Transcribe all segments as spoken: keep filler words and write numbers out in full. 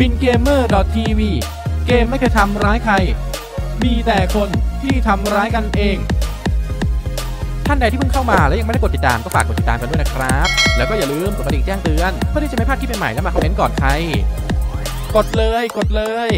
บินเกมเมอร์ ที วี เกมไม่เคยทำร้ายใครมีแต่คนที่ทำร้ายกันเองท่านใดที่เพิ่งเข้ามาแล้วยังไม่ได้กดติดตามก็ฝากกดติดตามกันด้วยนะครับแล้วก็อย่าลืมกดกระดิ่งแจ้งเตือนเพื่อที่จะไม่พลาดคลิปใหม่ๆและมาคอมเมนต์ก่อนใครกดเลยกดเลย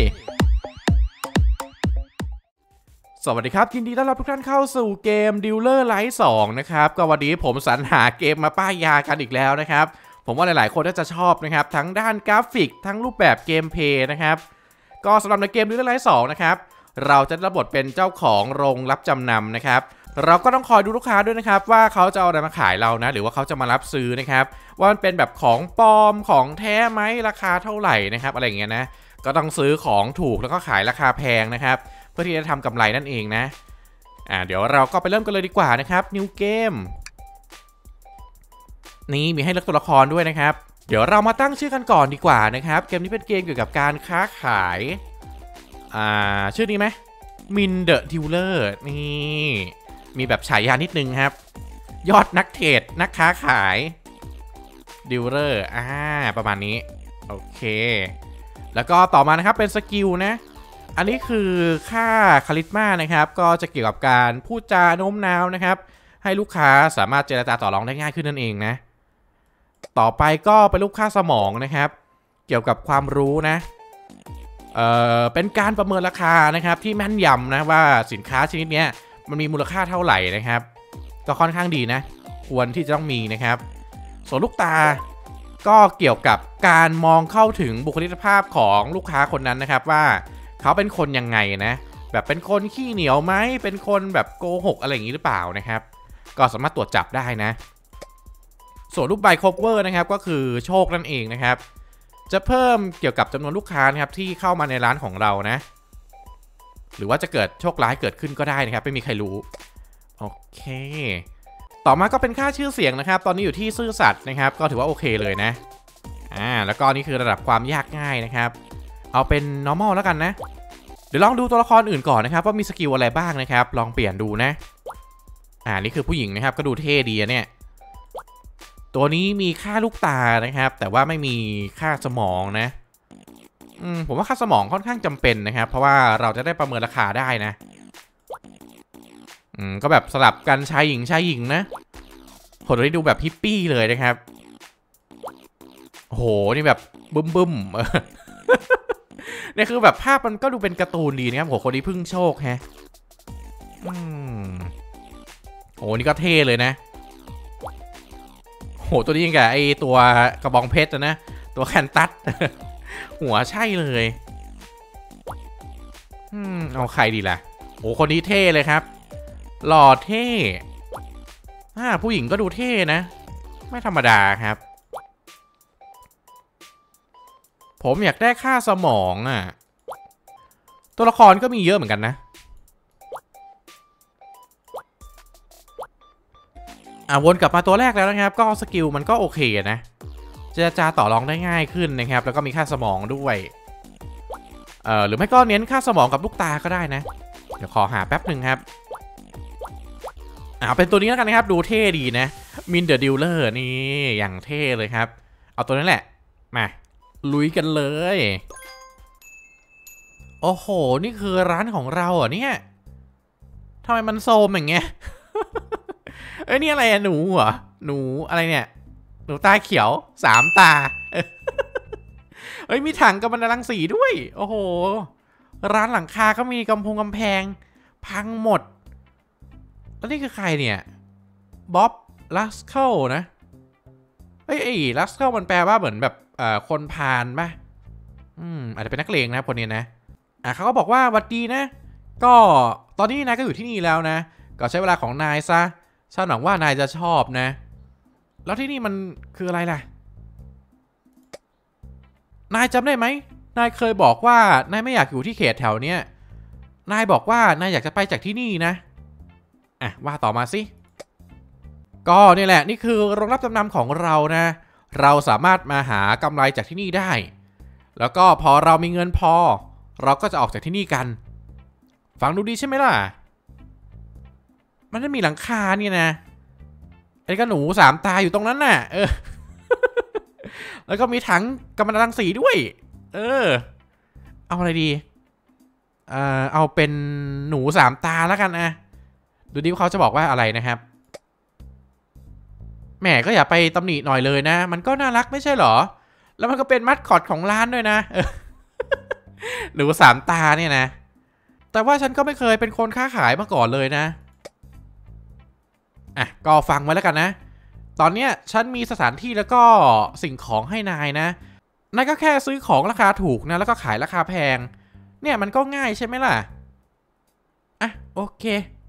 สวัสดีครับยินดีต้อนรับทุกท่านเข้าสู่เกม Dealer Light สองนะครับก็วันนี้ผมสรรหาเกมมาป้ายยากันอีกแล้วนะครับผมว่าหลายๆคนน่าจะชอบนะครับทั้งด้านกราฟิกทั้งรูปแบบเกมเพลย์นะครับก็สำหรับในเกม Dealer Light สองนะครับเราจะรับบทเป็นเจ้าของโรงรับจำนำนะครับเราก็ต้องคอยดูลูกค้าด้วยนะครับว่าเขาจะเอาอะไรมาขายเรานะหรือว่าเขาจะมารับซื้อนะครับว่ามันเป็นแบบของปลอมของแท้ไหมราคาเท่าไหร่นะครับอะไรอย่างเงี้ยนะก็ต้องซื้อของถูกแล้วก็ขายราคาแพงนะครับเพื่อที่จะทำกำไรนั่นเองนะอ่าเดี๋ยวเราก็ไปเริ่มกันเลยดีกว่านะครับ New Game นี่มีให้เลือกตัวละครด้วยนะครับเดี๋ยวเรามาตั้งชื่อกันก่อนดีกว่านะครับเกมนี้เป็นเกมเกี่ยวกับการค้าขายอ่าชื่อนี้ไหม Min the Dealer นี่มีแบบฉายานิดนึงครับยอดนักเทรดนักค้าขายดิลเลอร์อ่าประมาณนี้โอเคแล้วก็ต่อมานะครับเป็นสกิลนะอันนี้คือค่าคาริสมานะครับก็จะเกี่ยวกับการพูดจาโน้มน้าวนะครับให้ลูกค้าสามารถเจรจาต่อรองได้ง่ายขึ้นนั่นเองนะต่อไปก็เป็นลูกค้าสมองนะครับเกี่ยวกับความรู้นะเอ่อเป็นการประเมินราคานะครับที่แม่นยำนะว่าสินค้าชนิดนี้มันมีมูลค่าเท่าไหร่นะครับก็ค่อนข้างดีนะควรที่จะต้องมีนะครับส่วนลูกตาก็เกี่ยวกับการมองเข้าถึงบุคลิกภาพของลูกค้าคนนั้นนะครับว่าเขาเป็นคนยังไงนะแบบเป็นคนขี้เหนียวไหมเป็นคนแบบโกหกอะไรอย่างนี้หรือเปล่านะครับก็สามารถตรวจจับได้นะส่วนรูปใบคอเวอร์นะครับก็คือโชคนั่นเองนะครับจะเพิ่มเกี่ยวกับจำนวนลูกค้านะครับที่เข้ามาในร้านของเรานะหรือว่าจะเกิดโชคร้ายเกิดขึ้นก็ได้นะครับไม่มีใครรู้โอเคต่อมาก็เป็นค่าชื่อเสียงนะครับตอนนี้อยู่ที่ซื่อสัตย์นะครับก็ถือว่าโอเคเลยนะอ่าแล้วก็นี่คือระดับความยากง่ายนะครับเอาเป็น normal แล้วกันนะเดี๋ยวลองดูตัวละครอื่นก่อนนะครับว่ามีสกิลอะไรบ้างนะครับลองเปลี่ยนดูนะอ่านี่คือผู้หญิงนะครับก็ดูเท่ดีเนี่ยตัวนี้มีค่าลูกตานะครับแต่ว่าไม่มีค่าสมองนะอืมผมว่าค่าสมองค่อนข้างจำเป็นนะครับเพราะว่าเราจะได้ประเมินราคาได้นะอืมก็แบบสลับกันชายหญิงชายหญิงนะคนนี้ดูแบบฮิปปี้เลยนะครับโอ้โหนี่แบบบึ้มบึ้มเนี่ยคือแบบภาพมันก็ดูเป็นการ์ตูนดีนะครับโหคนนี้พึ่งโชคแฮะอืมโอ้นี่ก็เท่เลยนะโหตัวนี้ยังไงไอตัวกระบองเพชรนะตัวแคนตัสหัวใช่เลยอืมเอาใครดีล่ะโอ้คนนี้เท่เลยครับหล่อเท่อ่าผู้หญิงก็ดูเท่นะไม่ธรรมดาครับผมอยากได้ค่าสมองอ่ะตัวละครก็มีเยอะเหมือนกันนะอ่าวนกลับมาตัวแรกแล้วนะครับก็สกิลมันก็โอเคนะเจรจาต่อรองได้ง่ายขึ้นนะครับแล้วก็มีค่าสมองด้วยเอ่อหรือไม่ก็เน้นค่าสมองกับลูกตาก็ได้นะเดี๋ยวขอหาแป๊บหนึ่งครับอ่าเป็นตัวนี้แล้วกันนะครับดูเท่ดีนะมินเดอะดิลเลอร์นี่อย่างเท่เลยครับเอาตัวนั้นแหละมาลุยกันเลยโอ้โหนี่คือร้านของเราอ่ะเนี่ยทำไมมันโซมอย่างเงี้ยเอ้ยนี่อะไรอะหนูเหรอหนูอะไรเนี่ยหนูตาเขียวสามตาเฮ้ยมีถังกัมมันตรังสีด้วยโอ้โหร้านหลังคาก็มีกำพงกำแพงพังหมดแล้วนี่คือใครเนี่ยบ๊อบลัสเคิลนะเฮ้ยไอ้ลัสเคิลมันแปลว่าเหมือนแบบเอ่อคนพาลป่ะอืมอาจจะเป็นนักเลงนะคนนี้นะอ่ะเขาก็บอกว่าวัดดีนะก็ตอนนี้นายก็อยู่ที่นี่แล้วนะก็ใช้เวลาของนายซะฉันหวังว่านายจะชอบนะแล้วที่นี่มันคืออะไรล่ะนายจำได้ไหมนายเคยบอกว่านายไม่อยากอยู่ที่เขตแถวเนี้ยนายบอกว่านายอยากจะไปจากที่นี่นะอ่ะว่าต่อมาสิก็นี่แหละนี่คือโรงรับจำนำของเรานะเราสามารถมาหากำไรจากที่นี่ได้แล้วก็พอเรามีเงินพอเราก็จะออกจากที่นี่กันฟังดูดีใช่ไหมล่ะมันจะมีหลังคาเนี่ยนะไอ้กระหนูสามตาอยู่ตรงนั้นน่ะเออ แล้วก็มีถังกัมมันตรังสีด้วยเออเอาอะไรดีเอ่อเอาเป็นหนูสามตาแล้วกันอะดูดิว่าเขาจะบอกว่าอะไรนะครับแหมก็อย่าไปตำหนิหน่อยเลยนะมันก็น่ารักไม่ใช่หรอแล้วมันก็เป็นมัสคอตของร้านด้วยนะหนูสามตาเนี่ยนะแต่ว่าฉันก็ไม่เคยเป็นคนค้าขายมาก่อนเลยนะอ่ะก็ฟังไว้แล้วกันนะตอนเนี้ยฉันมีสถานที่แล้วก็สิ่งของให้นายนะนายก็แค่ซื้อของราคาถูกนะแล้วก็ขายราคาแพงเนี่ยมันก็ง่ายใช่ไหมล่ะอ่ะโอเค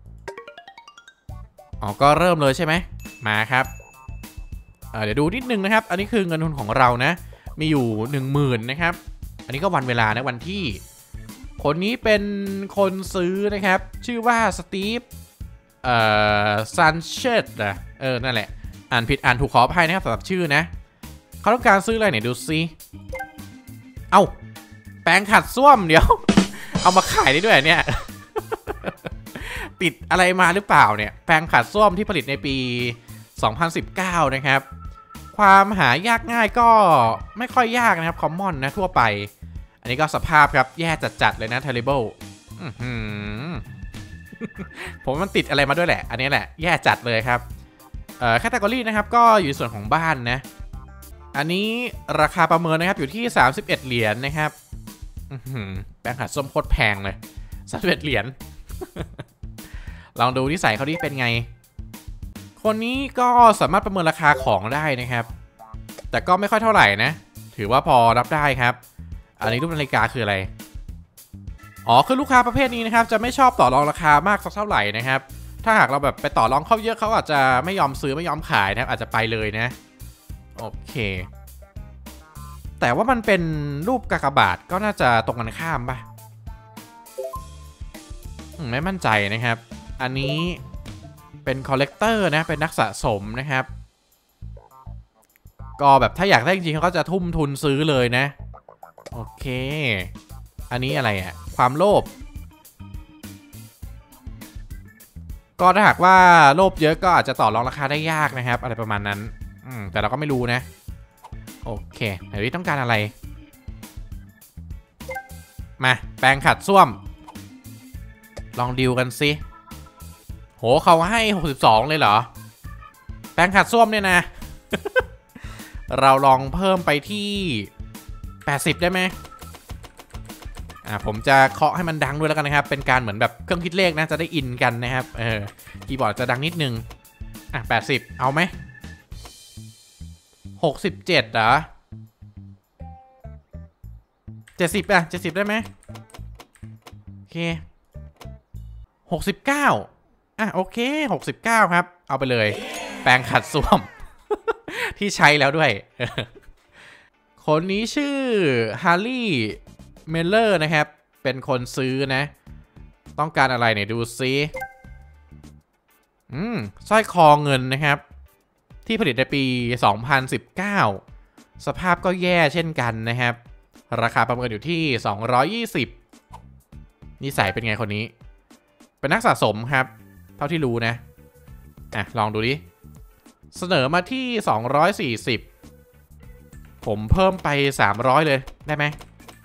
อ๋อก็เริ่มเลยใช่ไหมมาครับเดี๋ยวดูนิดนึงนะครับอันนี้คือเงินทุนของเรานะมีอยู่หนึ่งหมื่นนะครับอันนี้ก็วันเวลานะวันที่คนนี้เป็นคนซื้อนะครับชื่อว่าสตีฟเอ่อซันเชตนะเออนั่นแหละอ่านผิดอ่านถูกขออภัยนะครับสำหรับชื่อนะเขาต้องการซื้ออะไรไหนดูซิเอ้าแปรงขัดส้วมเดี๋ยวเอามาขายได้ด้วยเนี่ยติดอะไรมาหรือเปล่าเนี่ยแปรงขัดส้วมที่ผลิตในปีสองพันสิบเก้านะครับความหายากง่ายก็ไม่ค่อยยากนะครับคอมมอนนะทั่วไปอันนี้ก็สภาพครับแย่จัดๆเลยนะ terrible ผมมันติดอะไรมาด้วยแหละอันนี้แหละแย่จัดเลยครับเอ่อแคตตากรีนะครับก็อยู่ในส่วนของบ้านนะอันนี้ราคาประเมินนะครับอยู่ที่สามสิบเอ็ดเหรียญนะครับแปรงขัดส้วมโคตรแพงเลยสามสิบเอ็ดเหรียญ ลองดูนิสัยเขาดิเป็นไงคนนี้ก็สามารถประเมินราคาของได้นะครับแต่ก็ไม่ค่อยเท่าไหร่นะถือว่าพอรับได้ครับอันนี้รูปนาฬิกาคืออะไรอ๋อคือลูกค้าประเภทนี้นะครับจะไม่ชอบต่อรองราคามากสักเท่าไหร่นะครับถ้าหากเราแบบไปต่อรองเขาเยอะเขาอาจจะไม่ยอมซื้อไม่ยอมขายนะครับอาจจะไปเลยนะโอเคแต่ว่ามันเป็นรูปกากบาทก็น่าจะตรงกันข้ามป่ะไม่มั่นใจนะครับอันนี้เป็นคอลเลกเตอร์นะเป็นนักสะสมนะครับก็แบบถ้าอยากได้จริงๆเขาก็จะทุ่มทุนซื้อเลยนะโอเคอันนี้อะไรอ่ะความโลภก็ถ้าหากว่าโลภเยอะก็อาจจะต่อรองราคาได้ยากนะครับอะไรประมาณนั้นอืมแต่เราก็ไม่รู้นะโอเคเดี๋ยวนี้ต้องการอะไรมาแปรงขัดส้วมลองดิวกันสิโหเขาให้หกสิบสองเลยเหรอแปรงขัดส้วมเนี่ยนะ เราลองเพิ่มไปที่แปดสิบได้ไหมอ่าผมจะเคาะให้มันดังด้วยแล้วกันนะครับเป็นการเหมือนแบบเครื่องคิดเลขนะจะได้อินกันนะครับเออคีย์บอร์ดจะดังนิดนึงอ่ะแปดสิบเอาไหมหกสิบเจ็ดเหรอเจ็ดสิบอ่ะเจ็ดสิบได้ไหมโอเคหกสิบเก้าอ่ะโอเคหกสิบเก้าครับเอาไปเลยแปรงขัดส้วม ที่ใช้แล้วด้วย คนนี้ชื่อฮาร์รี่เมลเลอร์นะครับเป็นคนซื้อนะต้องการอะไรเนี่ยดูซิอืมสร้อยคอเงินนะครับที่ผลิตในปีสองพันสิบเก้าสภาพก็แย่เช่นกันนะครับราคาประเมินอยู่ที่สองร้อยยี่สิบนิสัยเป็นไงคนนี้เป็นนักสะสมครับเท่าที่รู้นะอ่ะลองดูดิเสนอมาที่สองร้อยสี่สิบผมเพิ่มไปสามร้อยเลยได้ไหม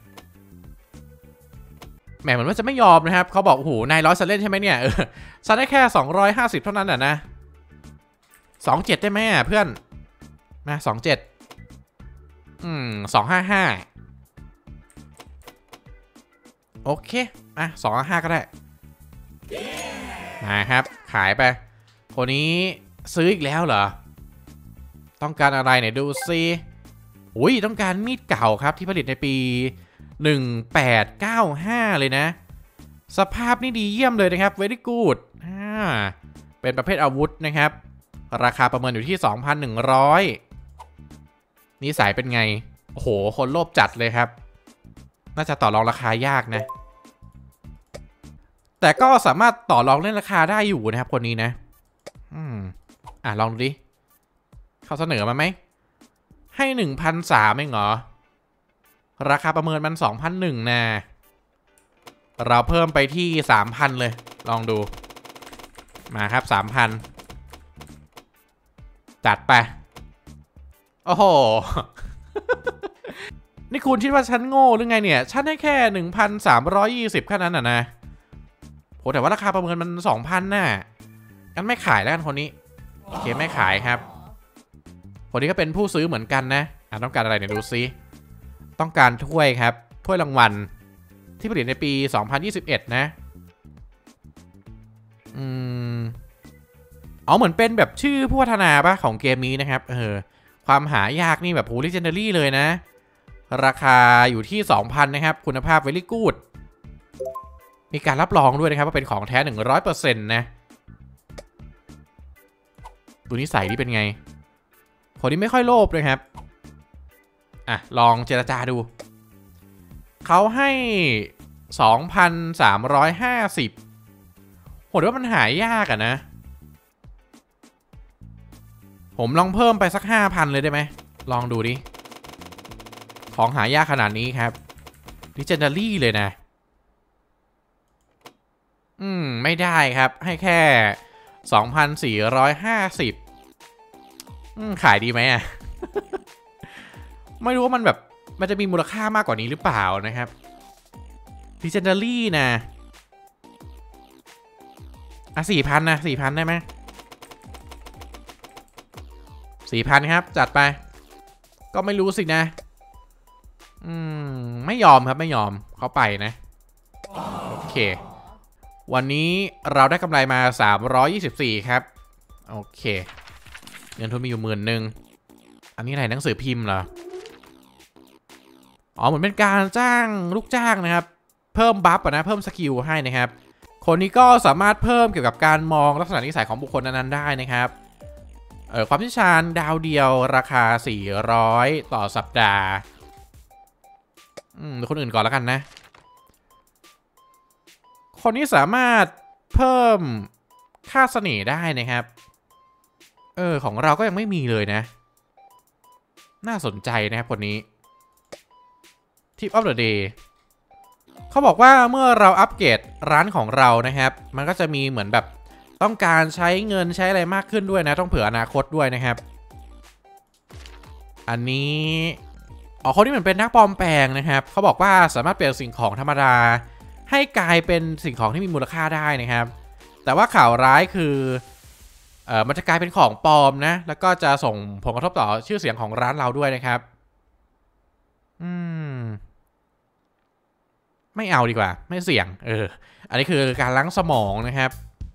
แหมเหมือนว่าจะไม่ยอมนะครับเขาบอกโอ้โหนายร้อยจะเล่นใช่ไหมเนี่ยเออฉันได้แค่สองร้อยห้าสิบเท่านั้นน่ะนะสองเจ็ดได้ไหมเพื่อนนะสองเจ็ดอืมสองห้าห้าโอเคอ่ะสองห้าห้าก็ได้มาครับขายไปคนนี้ซื้ออีกแล้วเหรอต้องการอะไรเนี่ยดูซิอุ้ยต้องการมีดเก่าครับที่ผลิตในปีหนึ่งพันแปดร้อยเก้าสิบห้าเลยนะสภาพนี่ดีเยี่ยมเลยนะครับ very good อ่าเป็นประเภทอาวุธนะครับราคาประเมินอยู่ที่ สองพันหนึ่งร้อย นิสัยเป็นไงโอ้โหคนโลภจัดเลยครับน่าจะต่อรองราคายากนะแต่ก็สามารถต่อรองเล่นราคาได้อยู่นะครับคนนี้นะอืมอ่ะลองดูดิเขาเสนอมาไหมให้ หนึ่งพันสามร้อย เองเหรอราคาประเมินมัน สองพันหนึ่งร้อย นะเราเพิ่มไปที่ สามพัน เลยลองดูมาครับ สามพัน จัดไปโอ้โห นี่นี่คุณคิดว่าฉันโง่หรือไงเนี่ยฉันให้แค่หนึ่งพันสามร้อยยี่สิบแค่นั้นอ่ะนะโหแต่ว่าราคาประเมินมันสองพันน่ะงั้นไม่ขายแล้วกันคนนี้โอเคไม่ขายครับคนนี้ก็เป็นผู้ซื้อเหมือนกันนะอ่ะต้องการอะไรเนี่ยดูซิต้องการถ้วยครับถ้วยรางวัลที่ผลิตในปีสองพันยี่สิบเอ็ดนะอืมอ๋อเหมือนเป็นแบบชื่อผู้พัฒนาปะของเกมนี้นะครับเออความหายากนี่แบบโห Legendary เลยนะราคาอยู่ที่ สองพัน นะครับคุณภาพ very good มีการรับรองด้วยนะครับว่าเป็นของแท้ หนึ่งร้อยเปอร์เซ็นต์ นะดูนิสัยนี่เป็นไงคนนี้ไม่ค่อยโลภเลยครับอ่ะลองเจรจาดูเขาให้ สองพันสามร้อยห้าสิบ โหดว่ามันหายากอะนะผมลองเพิ่มไปสัก ห้าพัน เลยได้ไหมลองดูดิของหายากขนาดนี้ครับ Legendary เลยนะอืมไม่ได้ครับให้แค่ สองพันสี่ร้อยห้าสิบ อืมขายดีไหมอ่ะ ไม่รู้ว่ามันแบบมันจะมีมูลค่ามากกว่านี้หรือเปล่านะครับ Legendary นะอ่ะ สี่พัน นะ สี่พัน ได้ไหม สี่พัน ครับจัดไปก็ไม่รู้สินะอืมไม่ยอมครับไม่ยอมเขาไปนะโอเควันนี้เราได้กำไรมาสามร้อยยี่สิบสี่ครับโอเคเงินทุนมีอยู่หมื่นหนึ่งอันนี้อะไรหนังสือพิมพ์เหรออ๋อเหมือนเป็นการจ้างลูกจ้างนะครับเพิ่มบัฟนะเพิ่มสกิลให้นะครับคนนี้ก็สามารถเพิ่มเกี่ยวกับการมองลักษณะนิสัยของบุคคลนั้นๆได้นะครับเอ่อความเชี่ยวชาญดาวเดียวราคาสี่ร้อยต่อสัปดาห์อืมคนอื่นก่อนแล้วกันนะคนนี้สามารถเพิ่มค่าเสน่ห์ได้นะครับเออของเราก็ยังไม่มีเลยนะน่าสนใจนะครับคนนี้ Tip of the day เขาบอกว่าเมื่อเราอัปเกรดร้านของเรานะครับมันก็จะมีเหมือนแบบต้องการใช้เงินใช้อะไรมากขึ้นด้วยนะต้องเผื่ออนาคตด้วยนะครับอันนี้อ๋อคนนี้เหมือนเป็นนักปลอมแปลงนะครับเขาบอกว่าสามารถเปลี่ยนสิ่งของธรรมดาให้กลายเป็นสิ่งของที่มีมูลค่าได้นะครับแต่ว่าข่าวร้ายคือเออมันจะกลายเป็นของปลอมนะแล้วก็จะส่งผลกระทบต่อชื่อเสียงของร้านเราด้วยนะครับอืมไม่เอาดีกว่าไม่เสี่ยงเอออันนี้คือการล้างสมองนะครับ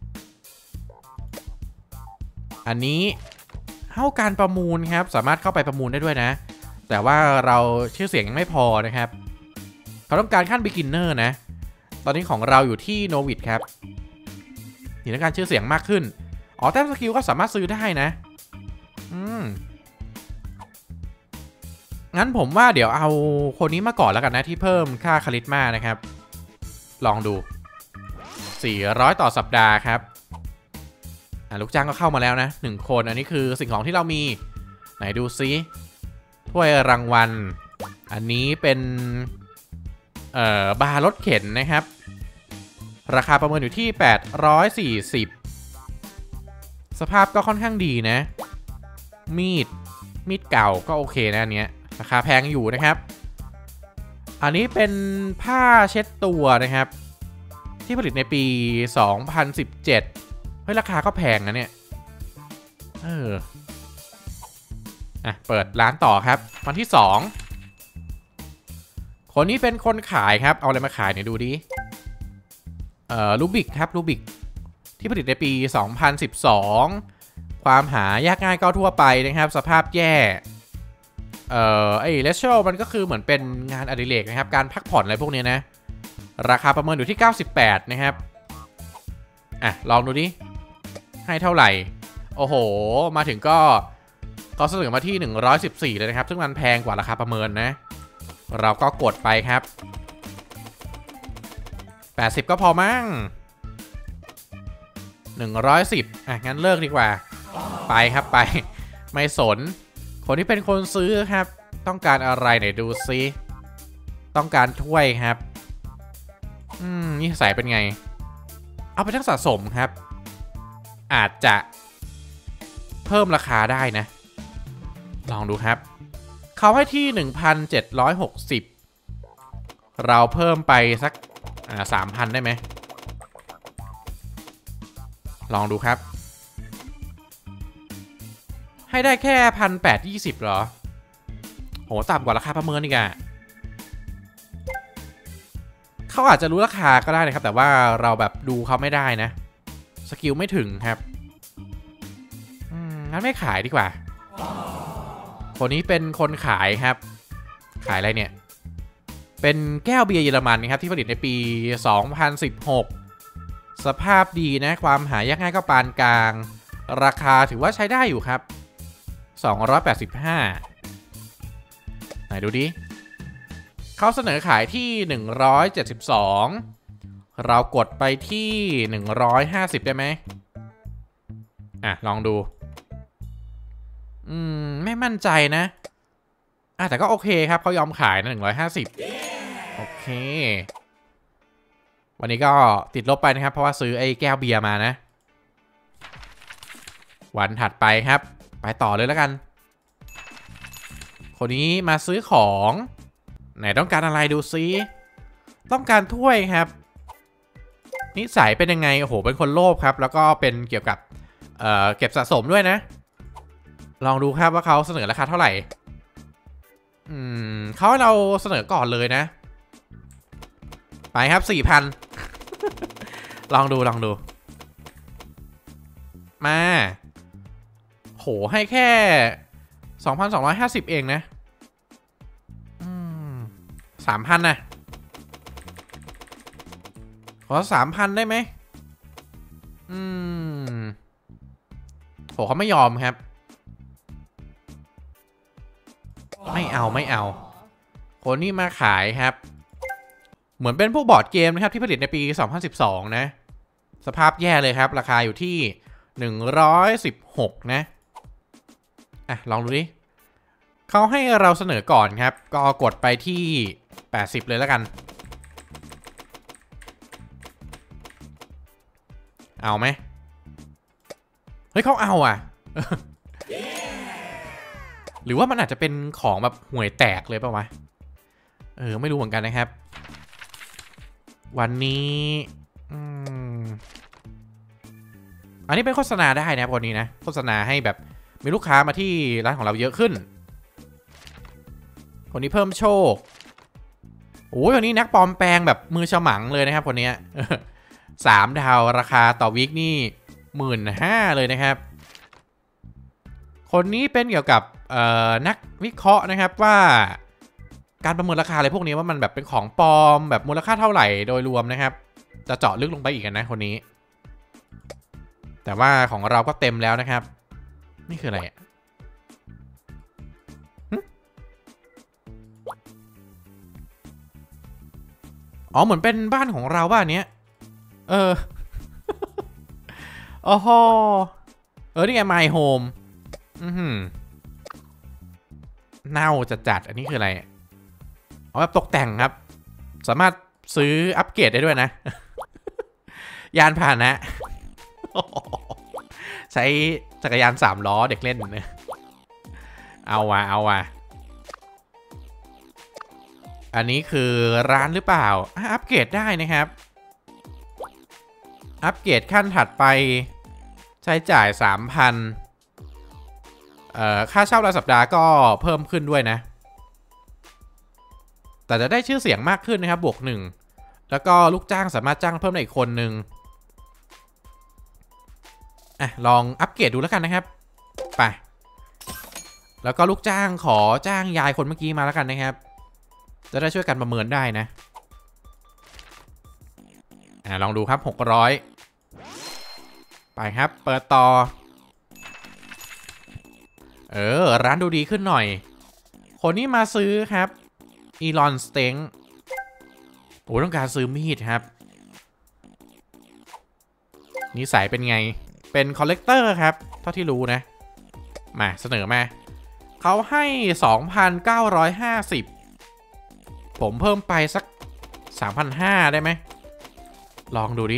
อันนี้เข้าการประมูลครับสามารถเข้าไปประมูลได้ด้วยนะแต่ว่าเราชื่อเสียงยังไม่พอนะครับเขาต้องการขั้น beginner นะตอนนี้ของเราอยู่ที่ novice ครับนี่ต้องการชื่อเสียงมากขึ้นอ๋อแต้มสกิลก็สามารถซื้อได้นะอืมงั้นผมว่าเดี๋ยวเอาคนนี้มาก่อนแล้วกันนะที่เพิ่มค่าคาริสมานะครับลองดูสี่ร้อยต่อสัปดาห์ครับลูกจ้างก็เข้ามาแล้วนะหนึ่งคนอันนี้คือสิ่งของที่เรามีไหนดูซิถ้วยรางวัลอันนี้เป็นเอ่อบาร์รถเข็นนะครับราคาประเมินอยู่ที่แปดร้อยสี่สิบสภาพก็ค่อนข้างดีนะมีดมีดเก่าก็โอเคนะอันเนี้ยราคาแพงอยู่นะครับอันนี้เป็นผ้าเช็ดตัวนะครับที่ผลิตในปีสองพันสิบเจ็ดเฮ้ยราคาก็แพงนะเนี่ยเอออ่ะเปิดร้านต่อครับวันที่สองคนนี้เป็นคนขายครับเอาอะไรมาขายเนี่ยดูดิเอ่อลูบิกครับลูบิกที่ผลิตในปีสองพันสิบสองความหายากง่ายก็ทั่วไปนะครับสภาพแย่เอ่อไอ้เลชโชมันก็คือเหมือนเป็นงานอดิเรกนะครับการพักผ่อนอะไรพวกนี้นะราคาประเมินอยู่ที่เก้าสิบแปดนะครับอ่ะลองดูดิให้เท่าไหร่โอ้โหมาถึงก็เขาเสนอมาที่หนึ่งร้อยสิบสี่เลยนะครับซึ่งมันแพงกว่าราคาประเมินนะเราก็กดไปครับแปดสิบก็พอมั้งหนึ่งร้อยสิบอ่ะงั้นเลิกดีกว่าไปครับไปไม่สนคนที่เป็นคนซื้อครับต้องการอะไรไหนดูซิต้องการถ้วยครับอืมนี่ใส่เป็นไงเอาไปทั้งสะสมครับอาจจะเพิ่มราคาได้นะลองดูครับเขาให้ที่ หนึ่งพันเจ็ดร้อยหกสิบ เราเพิ่มไปสักอ่า สามพัน ได้ไหมลองดูครับให้ได้แค่ หนึ่งพันแปดร้อยยี่สิบ เหรอโหต่ำกว่าราคาประเมินอีกอะเขาอาจจะรู้ราคาก็ได้นะครับแต่ว่าเราแบบดูเขาไม่ได้นะสกิลไม่ถึงครับอืมงั้นไม่ขายดีกว่าคนนี้เป็นคนขายครับขายอะไรเนี่ยเป็นแก้วเบียร์เยอรมันนะครับที่ผลิตในปี สองพันสิบหก สภาพดีนะความหายากง่ายก็ปานกลางราคาถือว่าใช้ได้อยู่ครับสองร้อยแปดสิบห้าไหนดูดิเขาเสนอขายที่หนึ่งร้อยเจ็ดสิบสองเรากดไปที่หนึ่งร้อยห้าสิบได้ไหมอ่ะลองดูอืมไม่มั่นใจนะอ่ะแต่ก็โอเคครับเขายอมขายนะหนึ่งร้อยห้าสิบโอเควันนี้ก็ติดลบไปนะครับเพราะว่าซื้อไอ้แก้วเบียร์มานะวันถัดไปครับไปต่อเลยแล้วกันคนนี้มาซื้อของไหนต้องการอะไรดูซิต้องการถ้วยครับนิสัยเป็นยังไงโอ้โหเป็นคนโลภครับแล้วก็เป็นเกี่ยวกับเอ่อเก็บสะสมด้วยนะลองดูครับว่าเขาเสนอราคาเท่าไหร่อืมเขาให้เราเสนอก่อนเลยนะไปครับ สี่พัน ลองดูลองดูมาโหให้แค่ สองพันสองร้อยห้าสิบ เองนะอืม สามพัน นะขอ สามพัน ได้ไหมอืมโหเขาไม่ยอมครับไม่เอาไม่เอาคนนี้มาขายครับเหมือนเป็นพวกบอร์ดเกมนะครับที่ผลิตในปี สองพันสิบสอง นะสภาพแย่เลยครับราคาอยู่ที่หนึ่งร้อยสิบหกนะอ่ะลองดูดิเขาให้เราเสนอก่อนครับก็กดไปที่แปดสิบเลยแล้วกันเอาไหมเฮ้ยเขาเอาอ่ะ หรือว่ามันอาจจะเป็นของแบบห่วยแตกเลยป่าววะเออไม่รู้เหมือนกันนะครับวันนี้อืมอันนี้เป็นโฆษณาได้นะคนนี้นะโฆษณาให้แบบมีลูกค้ามาที่ร้านของเราเยอะขึ้นคนนี้เพิ่มโชคโอ้ยวันนี้นักปลอมแปลงแบบมือฉมังเลยนะครับคนนี้สามดาวราคาต่อวีคนี่หมื่นห้าเลยนะครับคนนี้เป็นเกี่ยวกับนักวิเคราะห์นะครับว่าการประเมินราคาอะไรพวกนี้ว่ามันแบบเป็นของปลอมแบบมูลค่าเท่าไหร่โดยรวมนะครับจะเจาะลึกลงไปอีกนะคนนี้แต่ว่าของเราก็เต็มแล้วนะครับนี่คืออะไรอ๋อเหมือนเป็นบ้านของเราบ้านเนี้ยเออโอ้โหเออนี่ไง My Home อือหือเน่าจัดจัดอันนี้คืออะไรอ๋อแบบตกแต่งครับสามารถซื้ออัปเกรดได้ด้วยนะยานพาหนะใช้จักรยานสามล้อเด็กเล่นนะเอาว่ะเอาว่ะอันนี้คือร้านหรือเปล่าอัปเกรดได้นะครับอัปเกรดขั้นถัดไปใช้จ่าย สามพัน เอ่อค่าเช่ารายสัปดาห์ก็เพิ่มขึ้นด้วยนะแต่จะได้ชื่อเสียงมากขึ้นนะครับบวกหนึ่งแล้วก็ลูกจ้างสามารถจ้างเพิ่มได้อีกคนหนึ่งอ่ะลองอัปเกรดดูแล้วกันนะครับไปแล้วก็ลูกจ้างขอจ้างยายคนเมื่อกี้มาแล้วกันนะครับจะได้ช่วยกันประเมินได้นะอ่ะลองดูครับหกร้อยไปครับเปิดต่อเออร้านดูดีขึ้นหน่อยคนนี้มาซื้อครับอีลอนสเต็งโอ้ต้องการซื้อมีดครับนิสัยเป็นไงเป็นคอลเลกเตอร์ครับเท่าที่รู้นะมาเสนอมาเขาให้ สองพันเก้าร้อยห้าสิบ ผมเพิ่มไปสัก สามพันห้าร้อย ได้ไหมลองดูดิ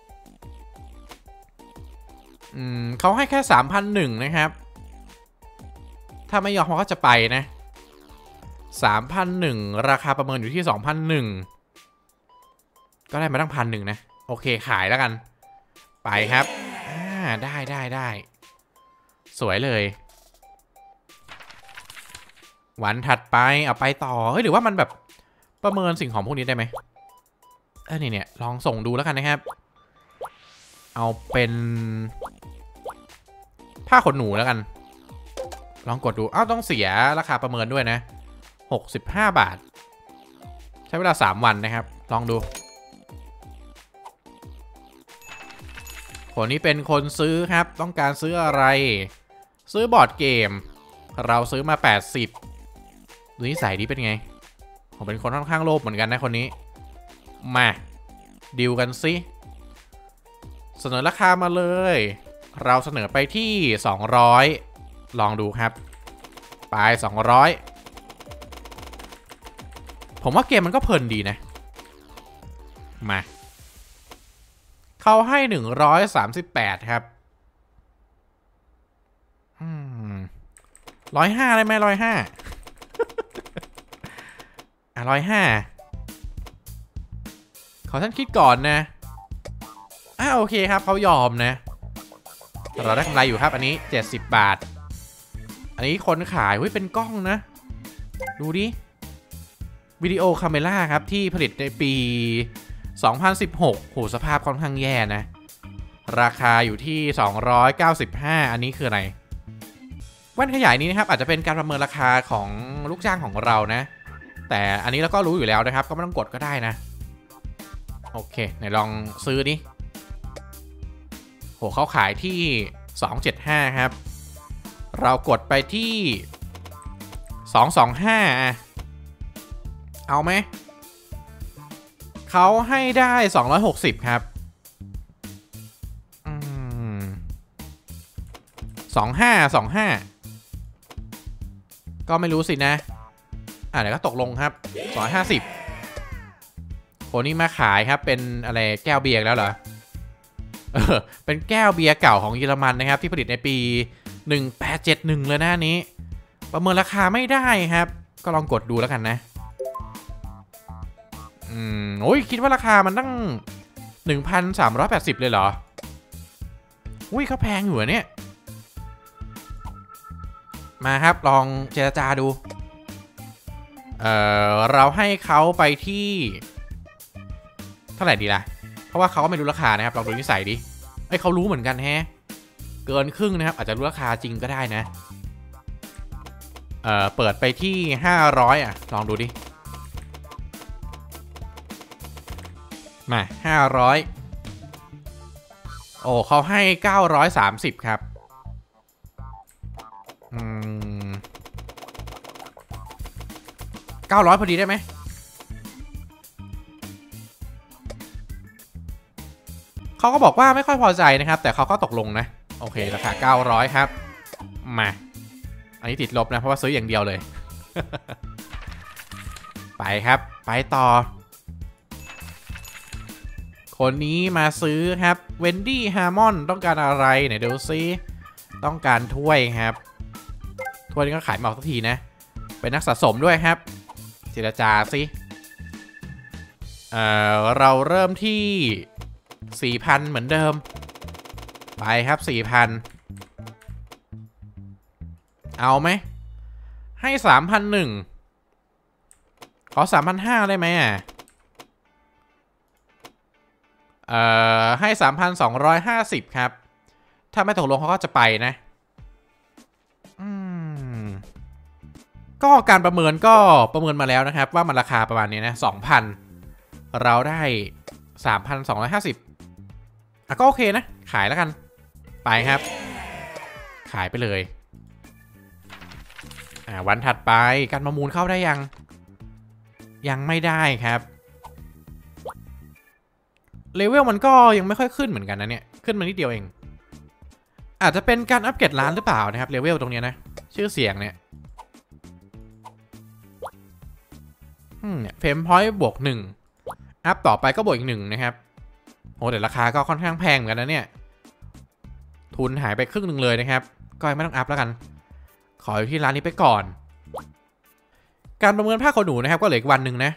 อืมเขาให้แค่ สามพันหนึ่งร้อย นะครับถ้าไม่ยอมเขาก็จะไปนะสามพันหนึ่งราคาประเมินอยู่ที่สองพันหนึ่งก็ได้มาตั้งพันหนึ่งนะโอเคขายแล้วกันไปครับอ่าได้ได้ได้สวยเลยวันถัดไปเอาไปต่อเฮ้ยหรือว่ามันแบบประเมินสิ่งของพวกนี้ได้ไหมเออนี่เนี่ยลองส่งดูแล้วกันนะครับเอาเป็นผ้าขนหนูแล้วกันลองกดดูอ้าวต้องเสียราคาประเมินด้วยนะหกสิบห้าบาทใช้เวลาสามวันนะครับลองดูคนนี้เป็นคนซื้อครับต้องการซื้ออะไรซื้อบอร์ดเกมเราซื้อมาแปดสิบดูนิสัยดีเป็นไงผมเป็นคนค่อนข้างโลภเหมือนกันนะคนนี้มาดีลกันสิเสนอราคามาเลยเราเสนอไปที่สองร้อยลองดูครับไปสองร้อยผมว่าเกมมันก็เพลินดีนะมาเขาให้หนึ่งร้อยสามสิบแปดครับอืมร้อยห้าได้ไหมร้อยห้าอ่ะร้อยห้าขอท่านคิดก่อนนะอ่ะโอเคครับเขายอมนะเราได้กำไรอยู่ครับอันนี้เจ็ดสิบบาทอันนี้คนขายเฮ้ยเป็นกล้องนะดูดิวิดีโอคาเมล่าครับที่ผลิตในปีสองพันสิบหกโหสภาพค่อนข้างแย่นะราคาอยู่ที่สองร้อยเก้าสิบห้าอันนี้คืออะไรแว่นขยายนี้นะครับอาจจะเป็นการประเมินราคาของลูกจ้างของเรานะแต่อันนี้เราก็รู้อยู่แล้วนะครับก็ไม่ต้องกดก็ได้นะโอเคไหนลองซื้อดิโหเขาขายที่สองเจ็ดห้าครับเรากดไปที่สองสองห้าเอาไหมเขาให้ได้สองร้อยหกสิบครับอืมสองห้าสองห้าก็ไม่รู้สินะอ่ะเดี๋ยวก็ตกลงครับสองร้อยห้าสิบคนนี้มาขายครับเป็นอะไรแก้วเบียร์แล้วเหรอเออเป็นแก้วเบียร์เก่าของเยอรมันนะครับที่ผลิตในปีหนึ่งแปดเจ็ดหนึ่งเลยนะนี้ประเมินราคาไม่ได้ครับก็ลองกดดูแล้วกันนะอืมโอ้ยคิดว่าราคามันตั้ง หนึ่งพันสามร้อยแปดสิบ เลยเหรออุ้ยเขาแพงอยู่เนี่ยมาครับลองเจรจาดูเออเราให้เขาไปที่เท่าไหร่ดีล่ะเพราะว่าเขาก็ไม่รู้ราคานะครับลองดูนิสัยดิไอ้เขารู้เหมือนกันแฮะเกินครึ่งนะครับอาจจะรู้ราคาจริงก็ได้นะเออเปิดไปที่ห้าร้อยอ่ะลองดูดิมาห้าร้อยโอ้เขาให้เก้าร้อยสามสิบครับอืมเก้าร้อยพอดีได้ไหมเขาก็บอกว่าไม่ค่อยพอใจนะครับแต่เขาก็ตกลงนะโอเคราคาเก้าร้อยครับมาอันนี้ติดลบนะเพราะว่าซื้ออย่างเดียวเลย ไปครับไปต่อคนนี้มาซื้อครับเวนดี้ฮาร์มอนต้องการอะไรไหนดูซิต้องการถ้วยครับถ้วยนี้ก็ขายมาสักทีนะเป็นนักสะสมด้วยครับเจรจาสิเอ่อเราเริ่มที่ สี่พัน เหมือนเดิมไปครับ สี่พัน เอาไหมให้ สามพันหนึ่ง ขอ สามพันห้าร้อย ได้ไหมอ่ะเอ่อให้ สามพันสองร้อยห้าสิบ ครับถ้าไม่ตกลงเขาก็จะไปนะอืมก็การประเมินก็ประเมินมาแล้วนะครับว่ามันราคาประมาณนี้นะ สองพัน เราได้ สามพันสองร้อยห้าสิบ อ่ะก็โอเคนะขายแล้วกันไปครับขายไปเลยอ่าวันถัดไปการประมูลเข้าได้ยังยังไม่ได้ครับเลเวลมันก็ยังไม่ค่อยขึ้นเหมือนกันนะเนี่ยขึ้นมานิดเดียวเองอาจจะเป็นการอัปเกรดร้านหรือเปล่านะครับเลเวลตรงนี้นะชื่อเสียงเนี่ยอืมเนี่ยเฟรมพอยต์บวกหนึ่งอัพต่อไปก็บวกอีกหนึ่งนะครับโอ้แต่ราคาก็ค่อนข้างแพงเหมือนกันนะเนี่ยทุนหายไปครึ่งหนึ่งเลยนะครับก็ไม่ต้องอัพแล้วกันขออยู่ที่ร้านนี้ไปก่อนการประเมินผ้าขนหนูนะครับก็เหลืออีกวันหนึ่งนะ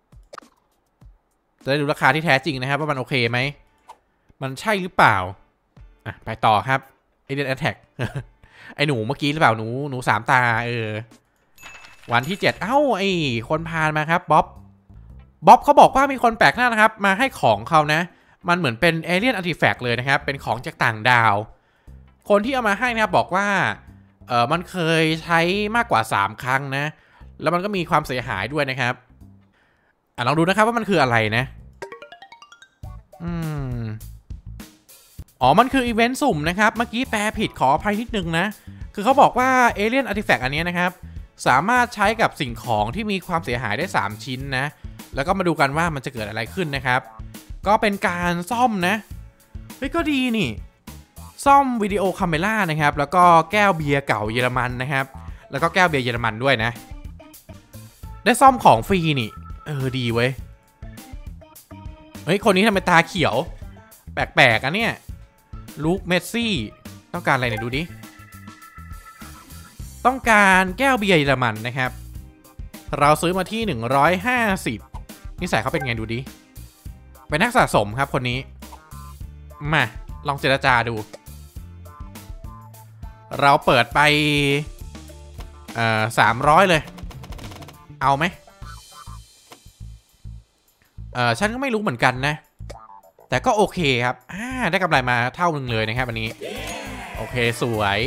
จะได้ดูราคาที่แท้จริงนะครับว่ามันโอเคไหมมันใช่หรือเปล่าอ่ะไปต่อครับไอเดนแอทแทกไอหนูเมื่อกี้หรือเปล่าหนูหนูสามตาเออวันที่เจ็ดเอ้าไอคนพาลมาครับบ๊อบบ๊อบเขาบอกว่ามีคนแปลกหน้านะครับมาให้ของเขานะมันเหมือนเป็นเอเลี่ยนอาร์ติแฟกต์เลยนะครับเป็นของจากต่างดาวคนที่เอามาให้นะครับบอกว่าเออมันเคยใช้มากกว่าสามครั้งนะแล้วมันก็มีความเสียหายด้วยนะครับอ่ะลองดูนะครับว่ามันคืออะไรนะอืมอ๋อมันคืออีเวนต์สุ่มนะครับเมื่อกี้แปลผิดขออภัยนิดนึงนะคือเขาบอกว่าเอเลี่ยนอาร์ติแฟกต์อันนี้นะครับสามารถใช้กับสิ่งของที่มีความเสียหายได้สามชิ้นนะแล้วก็มาดูกันว่ามันจะเกิดอะไรขึ้นนะครับก็เป็นการซ่อมนะเฮ้ยก็ดีนี่ซ่อมวิดีโอคาเมล่านะครับแล้วก็แก้วเบียร์เก่าเยอรมันนะครับแล้วก็แก้วเบียร์เยอรมันด้วยนะได้ซ่อมของฟรีนี่เออดีเว้ยเฮ้ยคนนี้ทำไมตาเขียวแปลกๆอ่ะเนี่ยลูคเมสซี่ต้องการอะไรเนี่ยดูดิต้องการแก้วเบียร์เยอรมันนะครับเราซื้อมาที่หนึ่งร้อยห้าสิบนิสัยเขาเป็นไงดูดิเป็นนักสะสมครับคนนี้มาลองเจรจาดูเราเปิดไปเอ่อสามร้อยเลยเอาไหมเออฉันก็ไม่รู้เหมือนกันนะแต่ก็โอเคครับอ่าได้กำไรมาเท่านึงเลยนะครับวันนี้โอเคสวย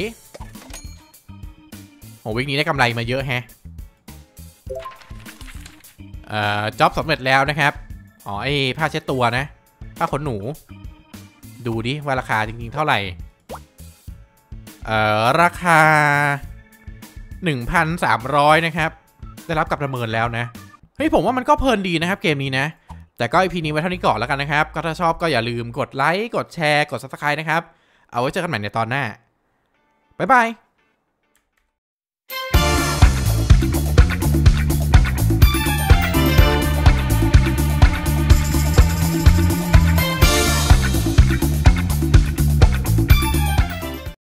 โหวิกนี้ได้กำไรมาเยอะแฮะเอ่อจ็อบสำเร็จแล้วนะครับอ๋อไอผ้าเช็ดตัวนะผ้าขนหนูดูดิว่าราคาจริงๆเท่าไหร่เอ่อราคา หนึ่งพันสามร้อย นะครับได้รับกับประเมินแล้วนะเฮ้ยผมว่ามันก็เพลินดีนะครับเกมนี้นะแต่ก็ อี พี นี้ไว้เท่านี้ก่อนแล้วกันนะครับก็ถ้าชอบก็อย่าลืมกดไลค์กดแชร์กด ซับสไครบ์ นะครับเอาไว้เจอกันใหม่ในตอนหน้าบ๊ายบาย